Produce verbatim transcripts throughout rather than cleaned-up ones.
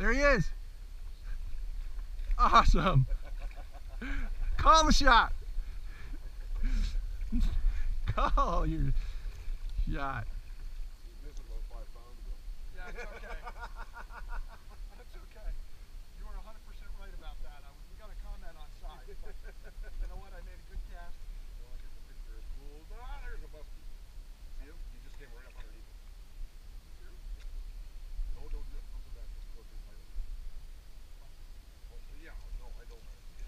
There he is. Awesome. Call the shot. Call your shot. This is about five pounds ago. Yeah, it's okay. That's okay. You were one hundred percent right about that. I was going to comment on size, but you know what? I made a good cast. Well, I get the picture. It's cool. Ah, there's a muskie. See him? He just came right up underneath him. No, don't do that. Don't do that. Just go through my. Oh, yeah. No, I don't.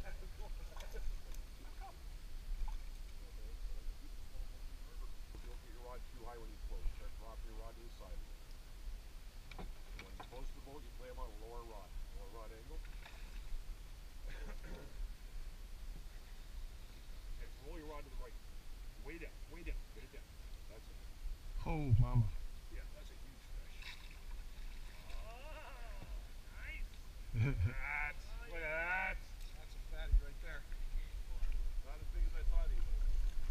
Don't get your rod too high when you float. Start dropping your rod to the side. When you're close to the boat, you play him on a lower rod. Lower rod angle. Okay, roll your rod to the right. Way down, way down, way down. That's it. Oh, mama. Yeah, that's a huge fish. Oh, nice. That's, look at that. That's a fatty right there. Not as big as I thought he was.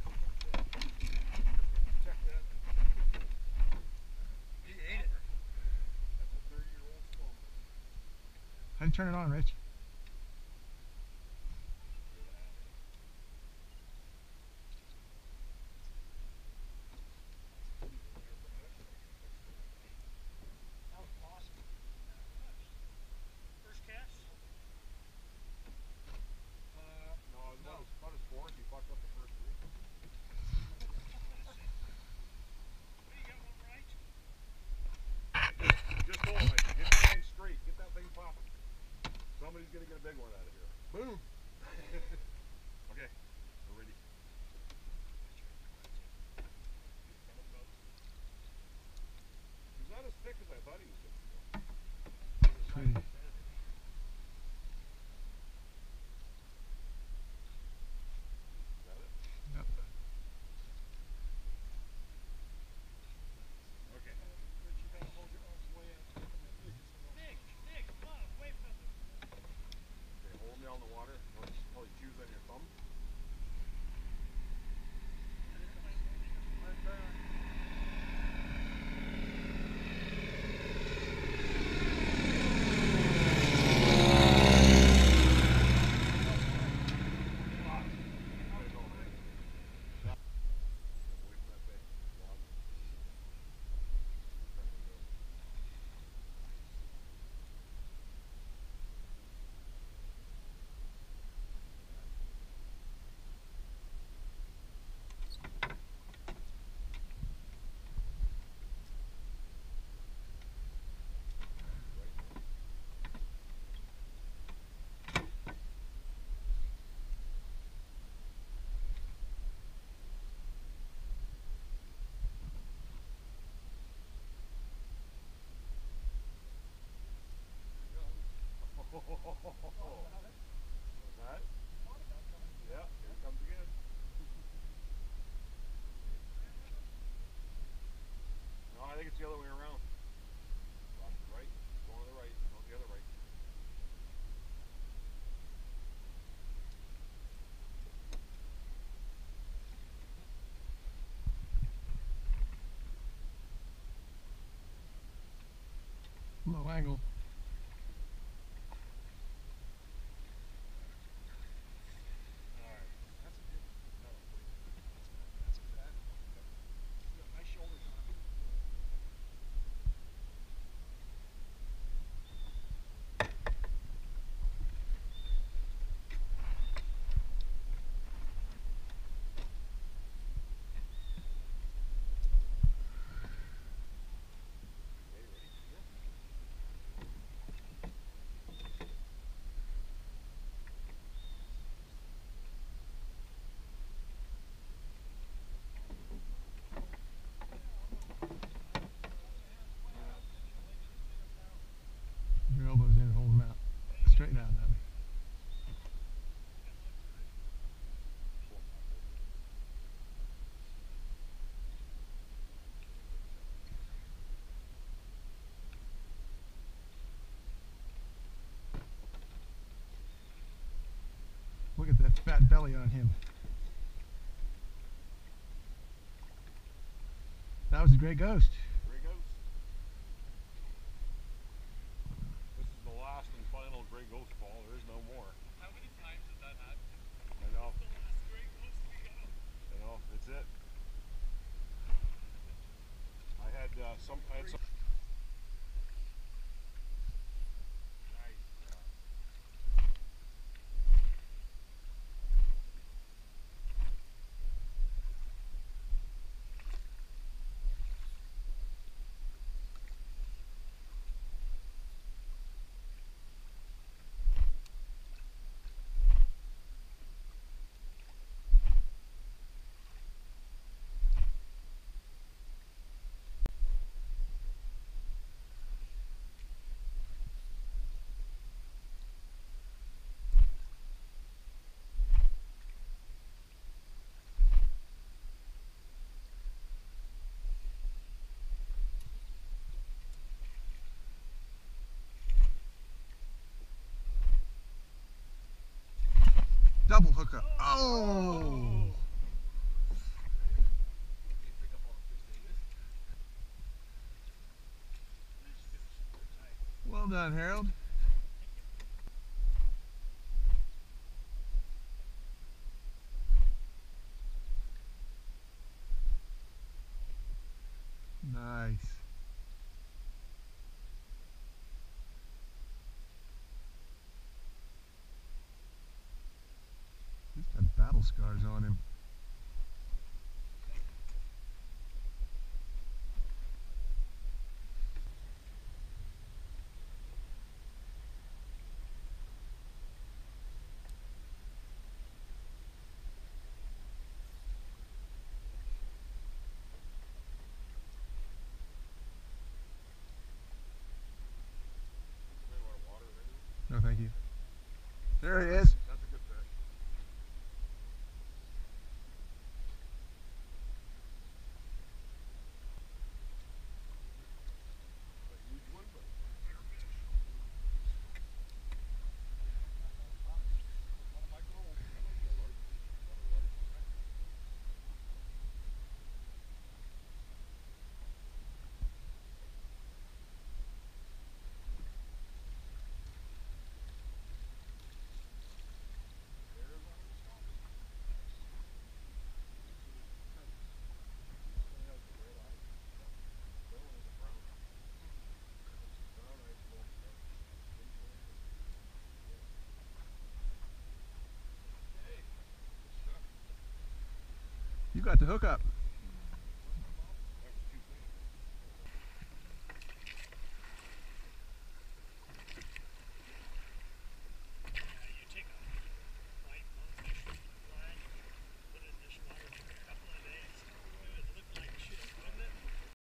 Check that. He ate it. That's a thirty-year-old smallmouth. How do you turn it on, Rich? That was awesome. First cast? Uh, no, it was about his, about his fourth. He fucked up the first three. Just hold it. Get the line straight. Get that thing popping. Somebody's gonna get a big one out of here. Boom. Okay, we're ready. He's not as thick as I thought he was gonna be. Pretty. Is that it? Yep. Okay. Okay, hold him down in the water until he chews on your thumb. Was that? Yeah, here it comes again. No, I think it's the other way around. Rock to the right, going to the right, no, the other right. Low angle. Alright. That's a good one. That's a fat. He's got nice shoulders on him. Okay, ready? Yeah. Your elbows in and hold them out. Straighten out that way. Look at that fat belly on him. That was a great ghost. Here he goes. This is the double hookup. Oh! Well done, Harold. Nice. He's got battle scars on him. No, thank you. There he is. That's a good fish. A huge one, but bigger fish. One of my goals. You got the hookup.